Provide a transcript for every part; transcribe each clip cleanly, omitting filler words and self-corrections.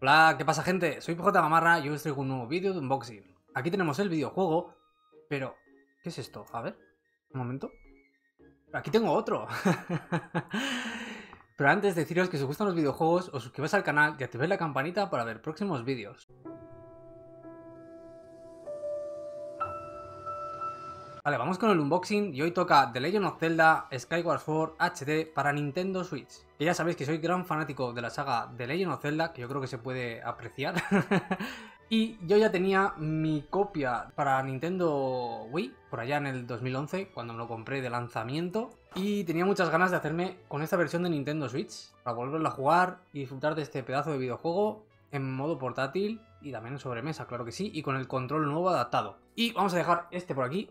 Hola, ¿qué pasa, gente? Soy PJ Gamarra y hoy os traigo un nuevo vídeo de unboxing. Aquí tenemos el videojuego, pero... ¿qué es esto? A ver, un momento. Aquí tengo otro. Pero antes deciros que si os gustan los videojuegos, os suscribáis al canal y activéis la campanita para ver próximos vídeos. Vale, vamos con el unboxing y hoy toca The Legend of Zelda Skyward Sword HD para Nintendo Switch. Que ya sabéis que soy gran fanático de la saga The Legend of Zelda, que yo creo que se puede apreciar. Y yo ya tenía mi copia para Nintendo Wii, por allá en el 2011, cuando me lo compré de lanzamiento. Y tenía muchas ganas de hacerme con esta versión de Nintendo Switch, para volverla a jugar y disfrutar de este pedazo de videojuego en modo portátil y también en sobremesa, claro que sí, y con el control nuevo adaptado. Y vamos a dejar este por aquí,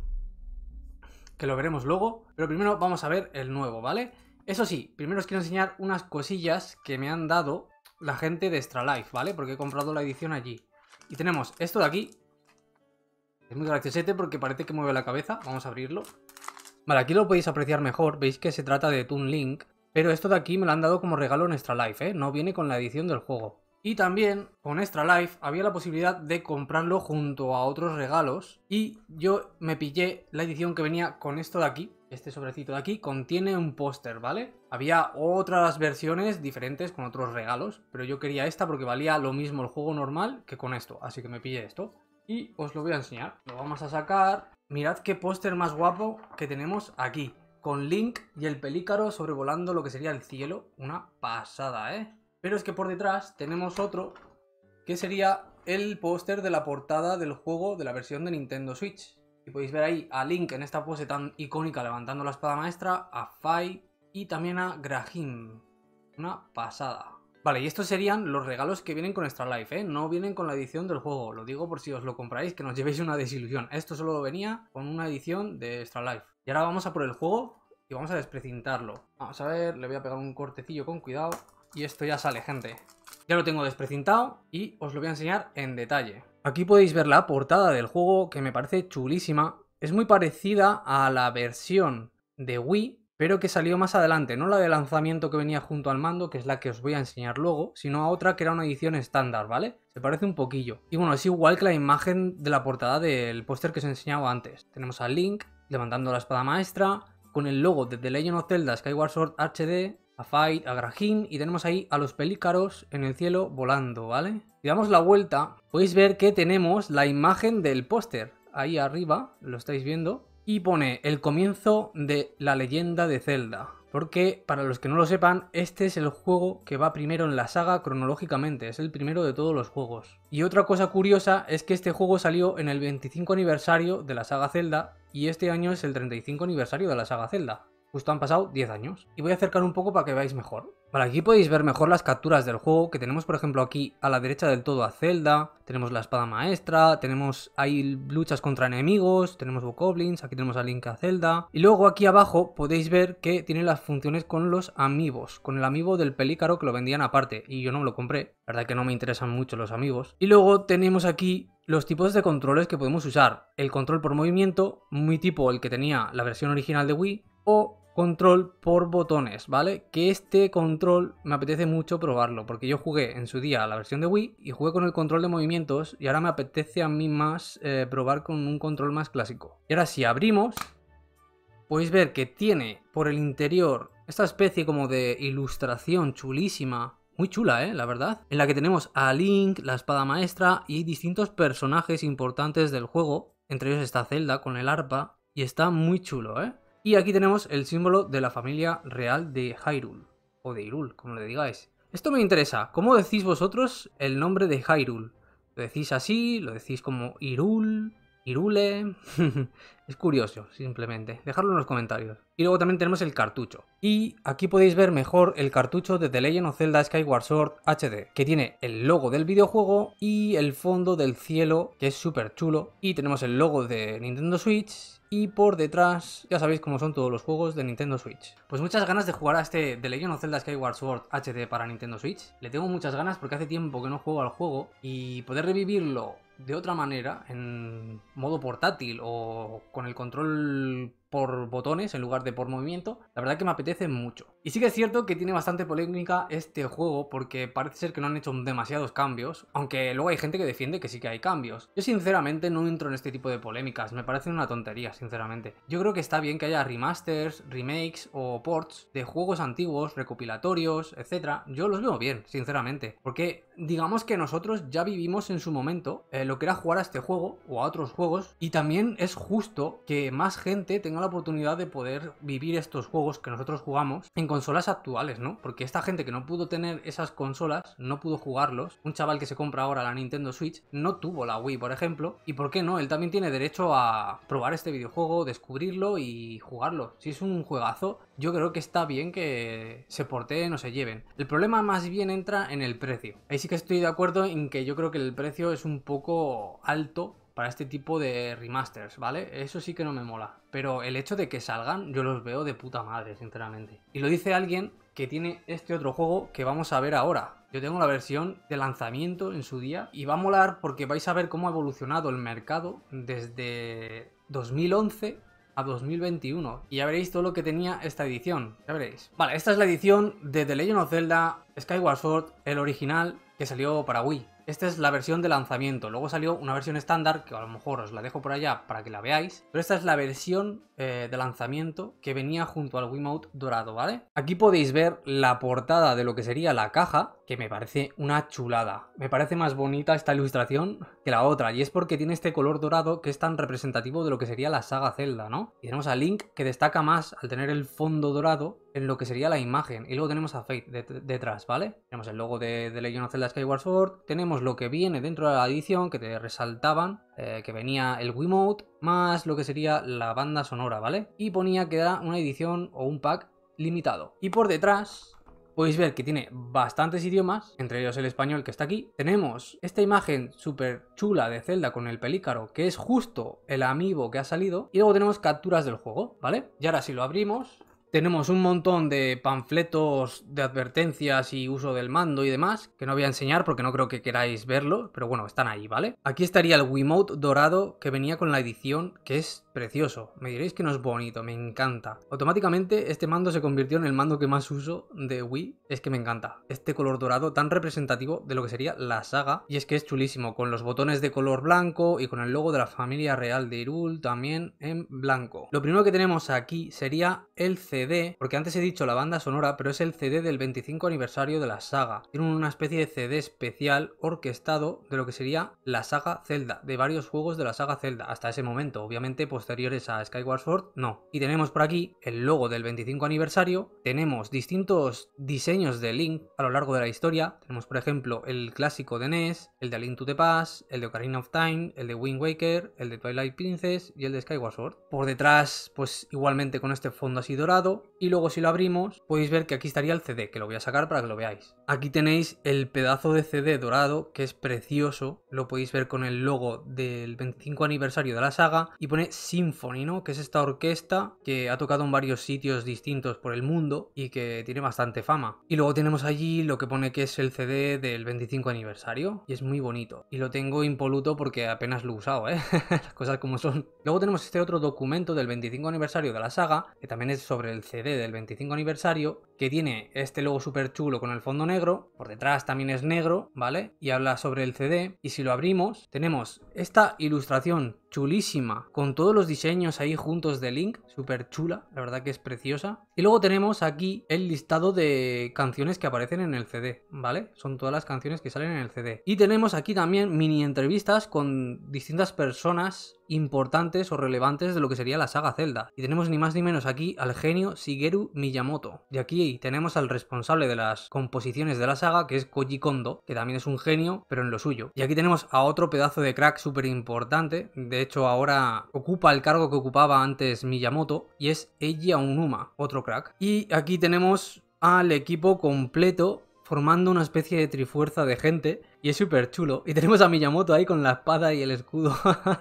que lo veremos luego, pero primero vamos a ver el nuevo, ¿vale? Eso sí, primero os quiero enseñar unas cosillas que me han dado la gente de Extra Life, ¿vale? Porque he comprado la edición allí. Y tenemos esto de aquí. Es muy graciosete porque parece que mueve la cabeza. Vamos a abrirlo. Vale, aquí lo podéis apreciar mejor. Veis que se trata de Toon Link. Pero esto de aquí me lo han dado como regalo en Extra Life, ¿eh? No viene con la edición del juego. Y también con Extra Life había la posibilidad de comprarlo junto a otros regalos. Y yo me pillé la edición que venía con esto de aquí. Este sobrecito de aquí contiene un póster, ¿vale? Había otras versiones diferentes con otros regalos, pero yo quería esta porque valía lo mismo el juego normal que con esto, así que me pillé esto. Y os lo voy a enseñar. Lo vamos a sacar. Mirad qué póster más guapo que tenemos aquí, con Link y el pelícaro sobrevolando lo que sería el cielo. Una pasada, ¿eh? Pero es que por detrás tenemos otro que sería el póster de la portada del juego de la versión de Nintendo Switch. Y podéis ver ahí a Link en esta pose tan icónica levantando la espada maestra, a Fai y también a Grahim. Una pasada. Vale, y estos serían los regalos que vienen con Extra Life, ¿eh? No vienen con la edición del juego. Lo digo por si os lo compráis, que no os llevéis una desilusión. Esto solo venía con una edición de Extra Life. Y ahora vamos a por el juego y vamos a desprecintarlo. Vamos a ver, le voy a pegar un cortecillo con cuidado. Y esto ya sale, gente. Ya lo tengo desprecintado y os lo voy a enseñar en detalle. Aquí podéis ver la portada del juego, que me parece chulísima. Es muy parecida a la versión de Wii, pero que salió más adelante. No la de lanzamiento que venía junto al mando, que es la que os voy a enseñar luego, sino a otra que era una edición estándar, ¿vale? Se parece un poquillo. Y bueno, es igual que la imagen de la portada del póster que os he enseñado antes. Tenemos a Link levantando la espada maestra, con el logo de The Legend of Zelda Skyward Sword HD, a Fight, a Grahim, y tenemos ahí a los pelícaros en el cielo volando, ¿vale? Si damos la vuelta, podéis ver que tenemos la imagen del póster. Ahí arriba, lo estáis viendo, y pone el comienzo de la leyenda de Zelda. Porque, para los que no lo sepan, este es el juego que va primero en la saga cronológicamente, es el primero de todos los juegos. Y otra cosa curiosa es que este juego salió en el 25 aniversario de la saga Zelda, y este año es el 35 aniversario de la saga Zelda. Justo han pasado 10 años. Y voy a acercar un poco para que veáis mejor. Vale, aquí podéis ver mejor las capturas del juego, que tenemos por ejemplo aquí a la derecha del todo a Zelda, tenemos la espada maestra, tenemos ahí luchas contra enemigos, tenemos bokoblins, aquí tenemos a Link a Zelda. Y luego aquí abajo podéis ver que tiene las funciones con los amigos, con el amiibo del pelícaro que lo vendían aparte, y yo no me lo compré, la verdad que no me interesan mucho los amigos. Y luego tenemos aquí los tipos de controles que podemos usar. El control por movimiento, muy tipo el que tenía la versión original de Wii, o control por botones, ¿vale? Que este control me apetece mucho probarlo, porque yo jugué en su día la versión de Wii y jugué con el control de movimientos, y ahora me apetece a mí más probar con un control más clásico. Y ahora si abrimos, podéis ver que tiene por el interior esta especie como de ilustración chulísima, muy chula, la verdad, en la que tenemos a Link, la espada maestra y distintos personajes importantes del juego. Entre ellos está Zelda con el arpa, y está muy chulo, Y aquí tenemos el símbolo de la familia real de Hyrule, o de Hyrule, como le digáis. Esto me interesa, ¿cómo decís vosotros el nombre de Hyrule? ¿Lo decís así? ¿Lo decís como Hyrule? ¿Hyrule? Es curioso, simplemente. Dejadlo en los comentarios. Y luego también tenemos el cartucho. Y aquí podéis ver mejor el cartucho de The Legend of Zelda Skyward Sword HD, que tiene el logo del videojuego y el fondo del cielo, que es súper chulo. Y tenemos el logo de Nintendo Switch. Y por detrás, ya sabéis cómo son todos los juegos de Nintendo Switch. Pues muchas ganas de jugar a este The Legend of Zelda Skyward Sword HD para Nintendo Switch. Le tengo muchas ganas porque hace tiempo que no juego al juego, y poder revivirlo de otra manera, en modo portátil o con el control por botones en lugar de por movimiento, la verdad que me apetece mucho. Y sí que es cierto que tiene bastante polémica este juego porque parece ser que no han hecho demasiados cambios, aunque luego hay gente que defiende que sí que hay cambios. Yo sinceramente no entro en este tipo de polémicas, me parecen una tontería, sinceramente. Yo creo que está bien que haya remasters, remakes o ports de juegos antiguos, recopilatorios, etcétera. Yo los veo bien, sinceramente, porque digamos que nosotros ya vivimos en su momento lo que era jugar a este juego o a otros juegos, y también es justo que más gente tenga la oportunidad de poder vivir estos juegos que nosotros jugamos en consolas actuales, ¿no? Porque esta gente que no pudo tener esas consolas, no pudo jugarlos. Un chaval que se compra ahora la Nintendo Switch no tuvo la Wii, por ejemplo, y ¿por qué no? Él también tiene derecho a probar este videojuego, descubrirlo y jugarlo. Si es un juegazo, yo creo que está bien que se porteen o se lleven. El problema más bien entra en el precio. Ahí sí que estoy de acuerdo en que yo creo que el precio es un poco alto para este tipo de remasters, ¿vale? Eso sí que no me mola. Pero el hecho de que salgan, yo los veo de puta madre, sinceramente. Y lo dice alguien que tiene este otro juego que vamos a ver ahora. Yo tengo la versión de lanzamiento en su día y va a molar porque vais a ver cómo ha evolucionado el mercado desde 2011 a 2021 y ya veréis todo lo que tenía esta edición, ya veréis. Vale, esta es la edición de The Legend of Zelda Skyward Sword, el original que salió para Wii. Esta es la versión de lanzamiento, luego salió una versión estándar que a lo mejor os la dejo por allá para que la veáis, pero esta es la versión de lanzamiento que venía junto al Wiimote dorado, ¿vale? Aquí podéis ver la portada de lo que sería la caja, que me parece una chulada. Me parece más bonita esta ilustración que la otra, y es porque tiene este color dorado que es tan representativo de lo que sería la saga Zelda, ¿no? Y tenemos a Link que destaca más al tener el fondo dorado en lo que sería la imagen, y luego tenemos a Fate detrás, ¿vale? Tenemos el logo de Legend of Zelda Skyward Sword, tenemos lo que viene dentro de la edición que te resaltaban, que venía el Wiimote más lo que sería la banda sonora, ¿vale? Y ponía que era una edición o un pack limitado. Y por detrás podéis ver que tiene bastantes idiomas, entre ellos el español que está aquí. Tenemos esta imagen súper chula de Zelda con el pelícaro, que es justo el amiibo que ha salido. Y luego tenemos capturas del juego, ¿vale? Y ahora si lo abrimos, tenemos un montón de panfletos de advertencias y uso del mando y demás, que no voy a enseñar porque no creo que queráis verlo, pero bueno, están ahí, ¿vale? Aquí estaría el Wiimote dorado que venía con la edición, que es precioso. Me diréis que no es bonito, me encanta. Automáticamente este mando se convirtió en el mando que más uso de Wii. Es que me encanta. Este color dorado tan representativo de lo que sería la saga. Y es que es chulísimo, con los botones de color blanco y con el logo de la familia real de Hyrule también en blanco. Lo primero que tenemos aquí sería el CD, porque antes he dicho la banda sonora, pero es el CD del 25 aniversario de la saga. Tiene una especie de CD especial orquestado de lo que sería la saga Zelda, de varios juegos de la saga Zelda, hasta ese momento. Obviamente posteriores a Skyward Sword, no. Y tenemos por aquí el logo del 25 aniversario, tenemos distintos diseños de Link a lo largo de la historia, tenemos por ejemplo el clásico de NES, el de A Link to the Past, el de Ocarina of Time, el de Wind Waker, el de Twilight Princess y el de Skyward Sword. Por detrás, pues igualmente con este fondo así dorado, y luego si lo abrimos podéis ver que aquí estaría el CD, que lo voy a sacar para que lo veáis. Aquí tenéis el pedazo de CD dorado, que es precioso, lo podéis ver con el logo del 25 aniversario de la saga, y pone Symphony, ¿no? Que es esta orquesta que ha tocado en varios sitios distintos por el mundo y que tiene bastante fama. Y luego tenemos allí lo que pone que es el CD del 25 aniversario y es muy bonito. Y lo tengo impoluto porque apenas lo he usado, ¿eh? Las cosas como son. Luego tenemos este otro documento del 25 aniversario de la saga, que también es sobre el CD del 25 aniversario, que tiene este logo súper chulo con el fondo negro. Por detrás también es negro, ¿vale? Y habla sobre el CD. Y si lo abrimos, tenemos esta ilustración chulísima, con todos los diseños ahí juntos de Link, súper chula, la verdad que es preciosa. Y luego tenemos aquí el listado de canciones que aparecen en el CD, ¿vale? Son todas las canciones que salen en el CD. Y tenemos aquí también mini entrevistas con distintas personas importantes o relevantes de lo que sería la saga Zelda. Y tenemos ni más ni menos aquí al genio Shigeru Miyamoto. Y aquí tenemos al responsable de las composiciones de la saga, que es Koji Kondo, que también es un genio, pero en lo suyo. Y aquí tenemos a otro pedazo de crack súper importante. De hecho, ahora ocupa el cargo que ocupaba antes Miyamoto, y es Eiji Aonuma, otro crack. Y aquí tenemos al equipo completo formando una especie de trifuerza de gente, y es súper chulo. Y tenemos a Miyamoto ahí con la espada y el escudo.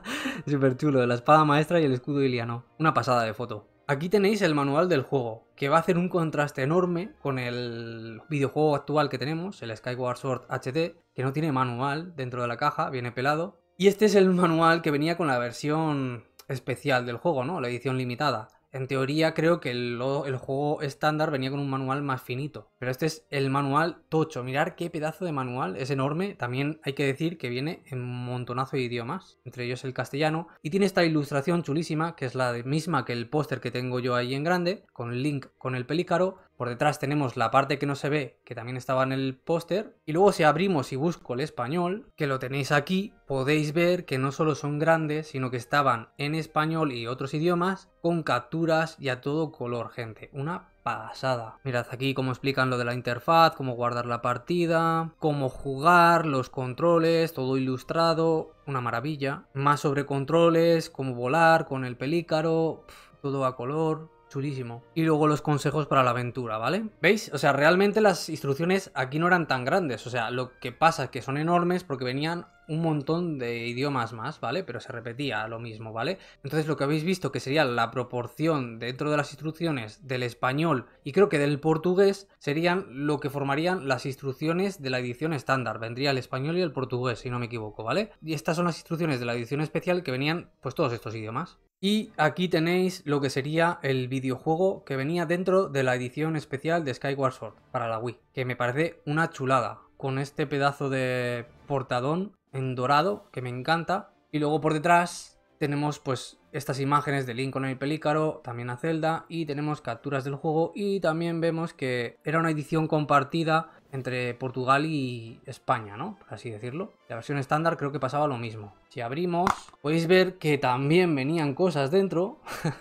Súper chulo, la espada maestra y el escudo iliano. Una pasada de foto. Aquí tenéis el manual del juego, que va a hacer un contraste enorme con el videojuego actual que tenemos, el Skyward Sword HD, que no tiene manual dentro de la caja, viene pelado. Y este es el manual que venía con la versión especial del juego, ¿no? La edición limitada. en teoría creo que el juego estándar venía con un manual más finito. Pero este es el manual tocho. Mirad qué pedazo de manual, es enorme. También hay que decir que viene en un montonazo de idiomas, entre ellos el castellano. Y tiene esta ilustración chulísima, que es la misma que el póster que tengo yo ahí en grande, con el Link con el pelícaro. Por detrás tenemos la parte que no se ve, que también estaba en el póster. Y luego si abrimos y busco el español, que lo tenéis aquí, podéis ver que no solo son grandes, sino que estaban en español y otros idiomas, con capturas y a todo color, gente. Una pasada. Mirad aquí cómo explican lo de la interfaz, cómo guardar la partida, cómo jugar, los controles, todo ilustrado. Una maravilla. Más sobre controles, cómo volar con el pelícaro, todo a color. Chulísimo. Y luego los consejos para la aventura, ¿vale? ¿Veis? O sea, realmente las instrucciones aquí no eran tan grandes. O sea, lo que pasa es que son enormes porque venían un montón de idiomas más, ¿vale? Pero se repetía lo mismo, ¿vale? Entonces lo que habéis visto que sería la proporción dentro de las instrucciones del español y creo que del portugués serían lo que formarían las instrucciones de la edición estándar. Vendría el español y el portugués, si no me equivoco, ¿vale? Y estas son las instrucciones de la edición especial que venían pues todos estos idiomas. Y aquí tenéis lo que sería el videojuego que venía dentro de la edición especial de Skyward Sword para la Wii, que me parece una chulada, con este pedazo de portadón en dorado que me encanta. Y luego por detrás tenemos pues estas imágenes de Link con el pelícaro, también a Zelda, y tenemos capturas del juego y también vemos que era una edición compartida entre Portugal y España, ¿no? Por así decirlo. La versión estándar creo que pasaba lo mismo. Si abrimos, podéis ver que también venían cosas dentro.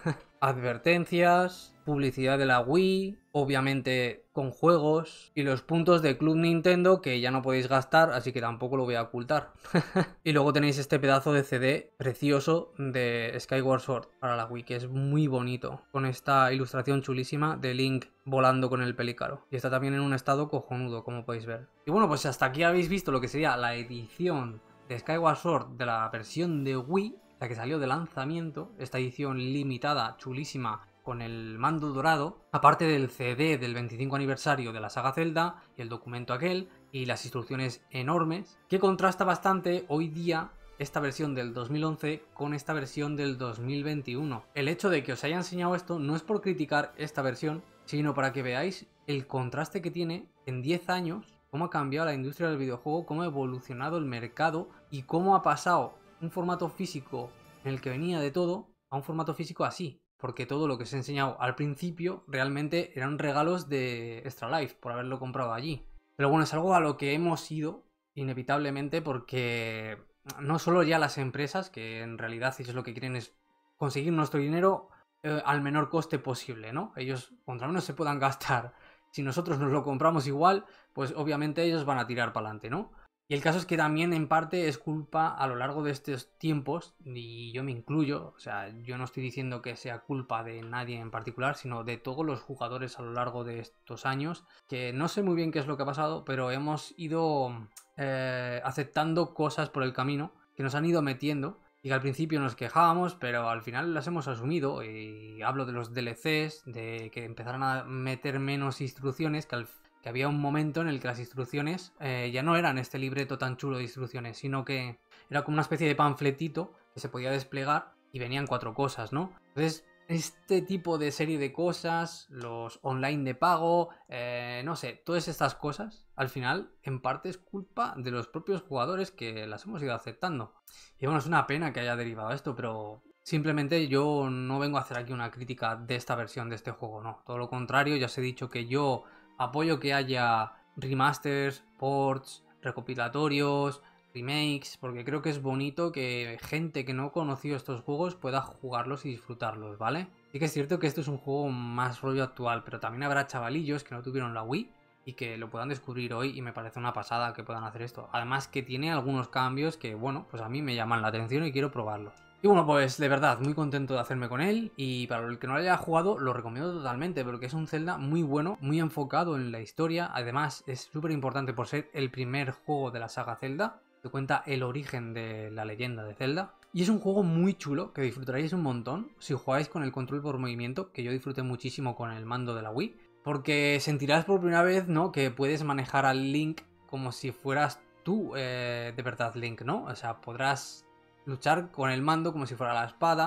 Advertencias, publicidad de la Wii, obviamente con juegos y los puntos de Club Nintendo que ya no podéis gastar, así que tampoco lo voy a ocultar. Y luego tenéis este pedazo de CD precioso de Skyward Sword para la Wii, que es muy bonito, con esta ilustración chulísima de Link volando con el pelícaro. Y está también en un estado cojonudo, como podéis ver. Y bueno, pues hasta aquí habéis visto lo que sería la edición de Skyward Sword de la versión de Wii, la que salió de lanzamiento, esta edición limitada, chulísima, con el mando dorado, aparte del CD del 25 aniversario de la saga Zelda y el documento aquel y las instrucciones enormes, que contrasta bastante hoy día esta versión del 2011 con esta versión del 2021. El hecho de que os haya enseñado esto no es por criticar esta versión, sino para que veáis el contraste que tiene en 10 años, cómo ha cambiado la industria del videojuego, cómo ha evolucionado el mercado y cómo ha pasado un formato físico en el que venía de todo a un formato físico así. Porque todo lo que os he enseñado al principio realmente eran regalos de Extra Life por haberlo comprado allí. Pero bueno, es algo a lo que hemos ido inevitablemente porque no solo ya las empresas, que en realidad ellos lo que quieren es conseguir nuestro dinero al menor coste posible, ¿no? Ellos, contra menos se puedan gastar, si nosotros nos lo compramos igual, pues obviamente ellos van a tirar para adelante, ¿no? Y el caso es que también en parte es culpa a lo largo de estos tiempos, y yo me incluyo, o sea, yo no estoy diciendo que sea culpa de nadie en particular, sino de todos los jugadores a lo largo de estos años, que no sé muy bien qué es lo que ha pasado, pero hemos ido aceptando cosas por el camino que nos han ido metiendo y que al principio nos quejábamos, pero al final las hemos asumido. Y hablo de los DLCs, de que empezaron a meter menos instrucciones, que había un momento en el que las instrucciones ya no eran este libreto tan chulo de instrucciones, sino que era como una especie de panfletito que se podía desplegar y venían 4 cosas, ¿no? Entonces, este tipo de serie de cosas, los online de pago, no sé, todas estas cosas, al final, en parte es culpa de los propios jugadores que las hemos ido aceptando. Y bueno, es una pena que haya derivado esto, pero simplemente yo no vengo a hacer aquí una crítica de esta versión de este juego, no. Todo lo contrario, ya os he dicho que yo apoyo que haya remasters, ports, recopilatorios, remakes, porque creo que es bonito que gente que no conoció estos juegos pueda jugarlos y disfrutarlos, ¿vale? Sí que es cierto que esto es un juego más rollo actual, pero también habrá chavalillos que no tuvieron la Wii y que lo puedan descubrir hoy y me parece una pasada que puedan hacer esto. Además que tiene algunos cambios que, bueno, pues a mí me llaman la atención y quiero probarlos. Y bueno, pues de verdad, muy contento de hacerme con él y para el que no lo haya jugado lo recomiendo totalmente porque es un Zelda muy bueno, muy enfocado en la historia, además es súper importante por ser el primer juego de la saga Zelda, que cuenta el origen de la leyenda de Zelda. Y es un juego muy chulo que disfrutaréis un montón si jugáis con el control por movimiento, que yo disfruté muchísimo con el mando de la Wii, porque sentirás por primera vez, ¿no?, que puedes manejar al Link como si fueras tú de verdad Link, ¿no? O sea, podrás luchar con el mando como si fuera la espada,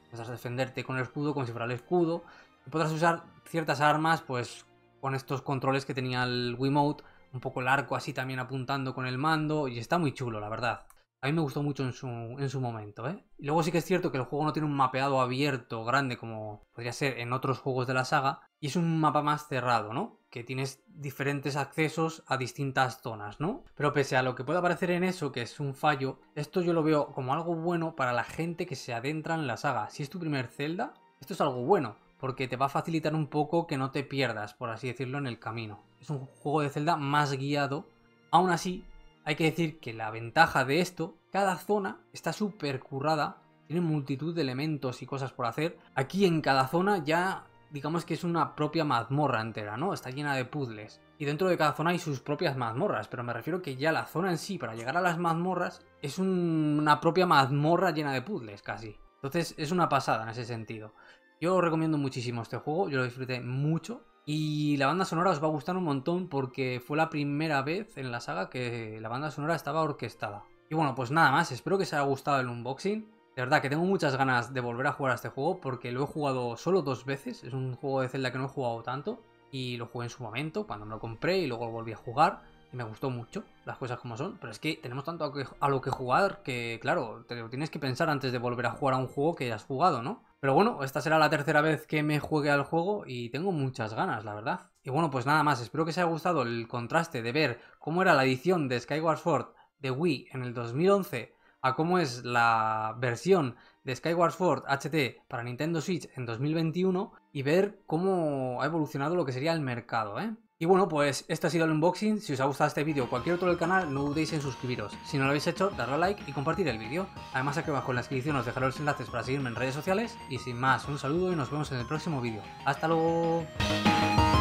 Podrás defenderte con el escudo como si fuera el escudo. Y podrás usar ciertas armas, pues con estos controles que tenía el Wiimote. Un poco el arco así también apuntando con el mando. Y está muy chulo, la verdad. A mí me gustó mucho en su momento, ¿eh? Y luego sí que es cierto que el juego no tiene un mapeado abierto grande como podría ser en otros juegos de la saga. Y es un mapa más cerrado, ¿no? Que tienes diferentes accesos a distintas zonas, ¿no? Pero pese a lo que pueda parecer en eso, que es un fallo, esto yo lo veo como algo bueno para la gente que se adentra en la saga. Si es tu primer Zelda, esto es algo bueno, porque te va a facilitar un poco que no te pierdas, por así decirlo, en el camino. Es un juego de Zelda más guiado. Aún así, hay que decir que la ventaja de esto, cada zona está súper currada, tiene multitud de elementos y cosas por hacer. Aquí en cada zona ya digamos que es una propia mazmorra entera, ¿no? Está llena de puzzles. Y dentro de cada zona hay sus propias mazmorras, pero me refiero que ya la zona en sí, para llegar a las mazmorras, es una propia mazmorra llena de puzzles, casi. Entonces es una pasada en ese sentido. Yo recomiendo muchísimo este juego, yo lo disfruté mucho. Y la banda sonora os va a gustar un montón porque fue la primera vez en la saga que la banda sonora estaba orquestada. Y bueno, pues nada más, espero que os haya gustado el unboxing. De verdad que tengo muchas ganas de volver a jugar a este juego porque lo he jugado solo 2 veces. Es un juego de Zelda que no he jugado tanto. Y lo jugué en su momento, cuando me lo compré, y luego lo volví a jugar. Y me gustó mucho, las cosas como son. Pero es que tenemos tanto a lo que jugar que, claro, te lo tienes que pensar antes de volver a jugar a un juego que ya has jugado, ¿no? Pero bueno, esta será la tercera vez que me juegue al juego y tengo muchas ganas, la verdad. Y bueno, pues nada más, espero que os haya gustado el contraste de ver cómo era la edición de Skyward Sword de Wii en el 2011 a cómo es la versión de Skyward Sword HD para Nintendo Switch en 2021 y ver cómo ha evolucionado lo que sería el mercado, ¿eh? Y bueno, pues este ha sido el unboxing. Si os ha gustado este vídeo o cualquier otro del canal, no dudéis en suscribiros. Si no lo habéis hecho, darle a like y compartir el vídeo. Además, aquí abajo en la descripción os dejaré los enlaces para seguirme en redes sociales. Y sin más, un saludo y nos vemos en el próximo vídeo. ¡Hasta luego!